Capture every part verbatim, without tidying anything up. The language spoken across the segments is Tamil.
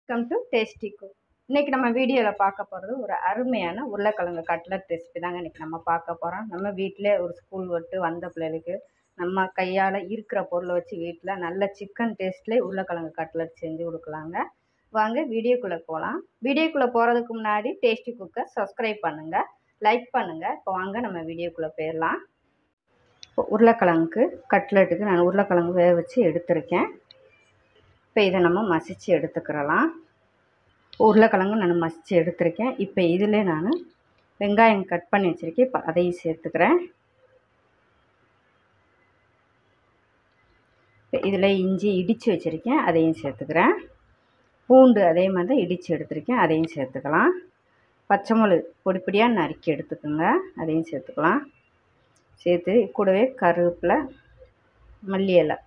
Welcome to tasty cook. இன்றைக்கி நம்ம வீடியோவில் பார்க்க போகிறது ஒரு அருமையான உருளைக்கிழங்கு கட்லட் ரெசிபி தாங்க இன்றைக்கி நம்ம பார்க்க போகிறோம். நம்ம வீட்டிலே ஒரு ஸ்கூல் விட்டு வந்த பிள்ளைகளுக்கு நம்ம கையால் இருக்கிற பொருளை வச்சு வீட்டில் நல்ல சிக்கன் டேஸ்ட்லேயே உருளைக்கிழங்கு கட்லட் செஞ்சு கொடுக்கலாங்க. வாங்க வீடியோக்குள்ளே போகலாம். வீடியோக்குள்ளே போகிறதுக்கு முன்னாடி டேஸ்டி குக்கை சப்ஸ்கிரைப் பண்ணுங்கள், லைக் பண்ணுங்கள். இப்போ வாங்க நம்ம வீடியோக்குள்ளே போயிடலாம். இப்போ உருளைக்கிழங்குக்கு கட்லட்டுக்கு நான் உருளைக்கிழங்கு வேக வச்சு எடுத்திருக்கேன். இப்போ இதை நம்ம மசித்து எடுத்துக்கிறலாம். உருளைக்கிழங்கு நான் மசித்து எடுத்திருக்கேன். இப்போ இதில் நான் வெங்காயம் கட் பண்ணி வச்சுருக்கேன். இப்போ அதையும் சேர்த்துக்கிறேன். இப்போ இதில் இஞ்சி இடித்து வச்சுருக்கேன், அதையும் சேர்த்துக்கிறேன். பூண்டு அதே மாதிரி தான் இடித்து எடுத்திருக்கேன், அதையும் சேர்த்துக்கலாம். பச்சை மிளகு பொடி பொடியாக நறுக்கி எடுத்துக்கோங்க, அதையும் சேர்த்துக்கலாம். சேர்த்து கூடவே கருவேப்பிலை, மல்லி இலை,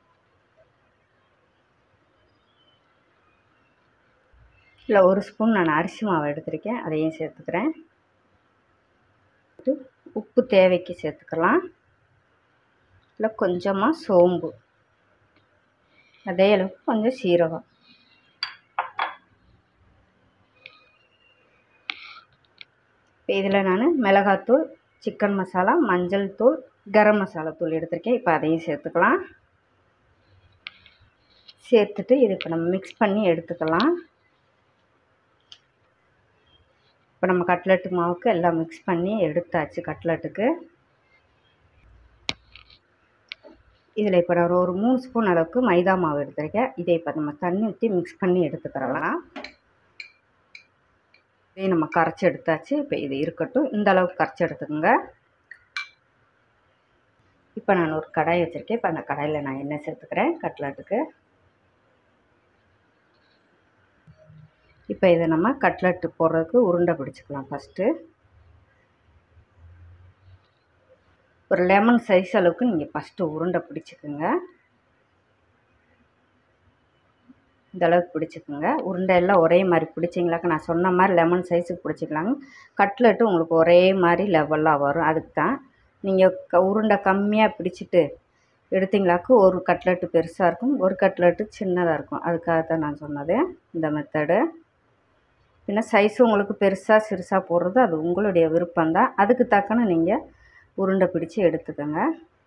இல்லை ஒரு ஸ்பூன் நான் அரிசி மாவு எடுத்திருக்கேன், அதையும் சேர்த்துக்கிறேன். உப்பு தேவைக்கு சேர்த்துக்கலாம். இல்லை கொஞ்சமாக சோம்பு, அதே அளவுக்கு கொஞ்சம் சீரகம். இப்போ இதில் நான் மிளகாத்தூள், சிக்கன் மசாலா, மஞ்சள் தூள், கரம் மசாலா தூள் எடுத்திருக்கேன். இப்போ அதையும் சேர்த்துக்கலாம். சேர்த்துட்டு இது இப்போ நம்ம மிக்ஸ் பண்ணி எடுத்துக்கலாம். இப்போ நம்ம கட்லட்டு மாவுக்கு எல்லாம் மிக்ஸ் பண்ணி எடுத்தாச்சு. கட்லட்டுக்கு இதில் இப்போ நான் ஒரு மூணு ஸ்பூன் அளவுக்கு மைதா மாவு எடுத்துருக்கேன். இதை இப்போ நம்ம தண்ணி ஊற்றி மிக்ஸ் பண்ணி எடுத்துக்கிறலாம். இதை நம்ம கரைச்சி எடுத்தாச்சு. இப்போ இது இருக்கட்டும், இந்த அளவுக்கு கரைச்சி எடுத்துக்கோங்க. இப்போ நான் ஒரு கடாய் வச்சுருக்கேன். இப்போ அந்த கடாயில் நான் எண்ணெய் சேர்த்துக்கிறேன் கட்லட்டுக்கு. இப்போ இதை நம்ம கட்லட்டு போடுறதுக்கு உருண்டை பிடிச்சிக்கலாம். ஃபஸ்ட்டு ஒரு லெமன் சைஸ் அளவுக்கு நீங்கள் ஃபஸ்ட்டு உருண்டை பிடிச்சிக்குங்க. இந்த அளவுக்கு பிடிச்சிக்குங்க. உருண்டை எல்லாம் ஒரே மாதிரி பிடிச்சிங்களாக்க நான் சொன்ன மாதிரி லெமன் சைஸுக்கு பிடிச்சிக்கலாங்க. கட்லட்டு உங்களுக்கு ஒரே மாதிரி லெவலாக வரும். அதுக்கு தான் நீங்கள் க உருண்டை கம்மியாக பிடிச்சிட்டு எடுத்திங்களாக்கு ஒரு கட்லட்டு பெருசாக இருக்கும், ஒரு கட்லட்டு சின்னதாக இருக்கும். அதுக்காக தான் நான் சொன்னது இந்த மெத்தடு. பின்ன சைஸு உங்களுக்கு பெருசாக சிறுசாக போடுறது அது உங்களுடைய விருப்பம்தான். அதுக்கு தக்கன நீங்கள் உருண்டை பிடிச்சி எடுத்துக்கோங்க.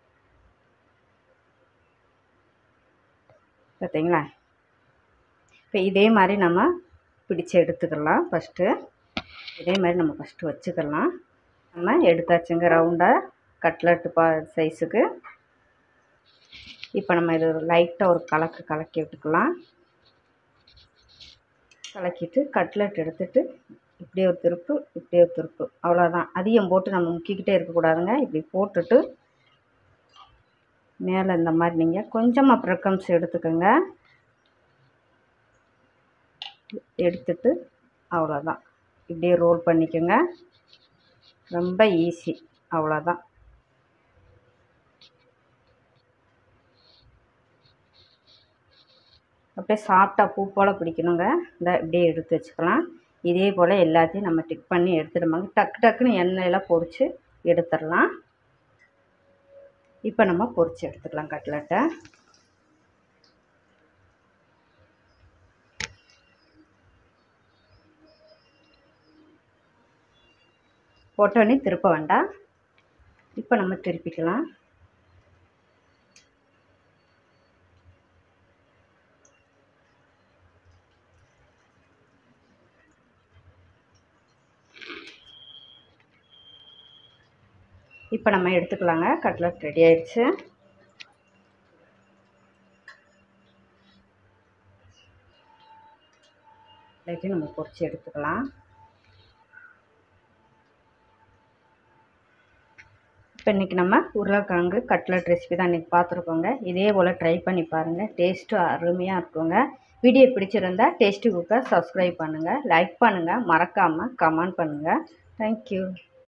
பார்த்தீங்களா? இப்போ இதே மாதிரி நம்ம பிடிச்சி எடுத்துக்கலாம். ஃபஸ்ட்டு இதே மாதிரி நம்ம ஃபஸ்ட்டு வச்சுக்கலாம். நம்ம எடுத்தாச்சுங்க ரவுண்டாக கட்லட்டு பா சைஸுக்கு. இப்போ நம்ம இது லைட்டாக ஒரு கலக்கு கலக்கி விட்டுக்கலாம். கலக்கிட்டு கட்லட் எடுத்துட்டு இப்படி ஒரு திருப்பு, இப்படி ஒரு திருப்பு, அவ்வளோதான். அதிகம் போட்டு நம்ம முக்கிக்கிட்டே இருக்கக்கூடாதுங்க. இப்படி போட்டுட்டு மேலே இந்த மாதிரி நீங்கள் கொஞ்சமாக ப்ரெக்கம்ஸ் எடுத்துக்கோங்க. எடுத்துட்டு அவ்வளோதான், இப்படியே ரோல் பண்ணிக்கோங்க. ரொம்ப ஈஸி, அவ்வளோதான். அப்படியே சாப்பிட்டா பூ போல் பிடிக்கணுங்க. இந்த இப்படியே எடுத்து வச்சுக்கலாம். இதே போல் எல்லாத்தையும் நம்ம டிக் பண்ணி எடுத்துடுமாங்க. டக்கு டக்குன்னு எண்ணெயெல்லாம் பொரித்து எடுத்துடலாம். இப்போ நம்ம பொரித்து எடுத்துக்கலாம் கட்லட்டை. போட்டோன்னே திருப்ப வேண்டாம். இப்போ நம்ம திருப்பிக்கலாம். இப்போ நம்ம எடுத்துக்கலாங்க. கட்லட் ரெடி ஆயிடுச்சு. எல்லாத்தையும் நம்ம பொரிச்சு எடுத்துக்கலாம். இப்போ இன்றைக்கி நம்ம உருளைக்கிழங்கு கட்லட் ரெசிபி தான் இன்றைக்கி பார்த்துருக்கோங்க. இதே போல் ட்ரை பண்ணி பாருங்கள். டேஸ்ட்டு அருமையாக இருக்குங்க. வீடியோ பிடிச்சிருந்தா டேஸ்டி குக்கை சப்ஸ்கிரைப் பண்ணுங்கள், லைக் பண்ணுங்கள், மறக்காமல் கமெண்ட் பண்ணுங்கள். தேங்க்யூ.